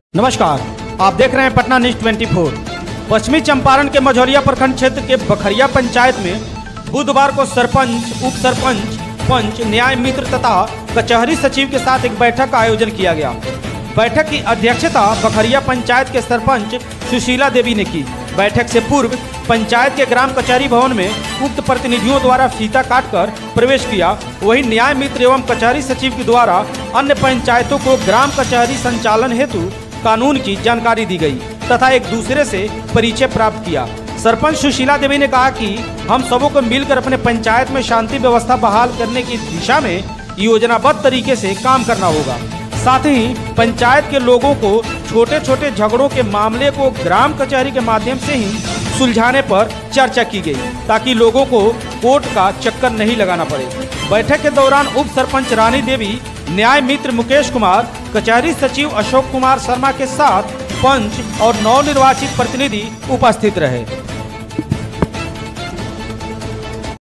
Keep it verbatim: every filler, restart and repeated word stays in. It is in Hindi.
नमस्कार, आप देख रहे हैं पटना न्यूज चौबीस। पश्चिमी चंपारण के मझौलिया प्रखंड क्षेत्र के बखरिया पंचायत में बुधवार को सरपंच, उप सरपंच, पंच, न्याय मित्र तथा कचहरी सचिव के साथ एक बैठक का आयोजन किया गया। बैठक की अध्यक्षता बखरिया पंचायत के सरपंच सुशीला देवी ने की। बैठक से पूर्व पंचायत के ग्राम कचहरी भवन में उक्त प्रतिनिधियों द्वारा फीता काटकर प्रवेश किया। वहीं न्याय मित्र एवं कचहरी सचिव के द्वारा अन्य पंचायतों को ग्राम कचहरी संचालन हेतु कानून की जानकारी दी गई तथा एक दूसरे से परिचय प्राप्त किया। सरपंच सुशीला देवी ने कहा कि हम सबों को मिलकर अपने पंचायत में शांति व्यवस्था बहाल करने की दिशा में योजनाबद्ध तरीके से काम करना होगा। साथ ही पंचायत के लोगों को छोटे छोटे झगड़ों के मामले को ग्राम कचहरी के माध्यम से ही सुलझाने पर चर्चा की गई ताकि लोगों को कोर्ट का चक्कर नहीं लगाना पड़े। बैठक के दौरान उप सरपंच रानी देवी, न्याय मित्र मुकेश कुमार, कचहरी सचिव अशोक कुमार शर्मा के साथ पंच और नवनिर्वाचित प्रतिनिधि उपस्थित रहे।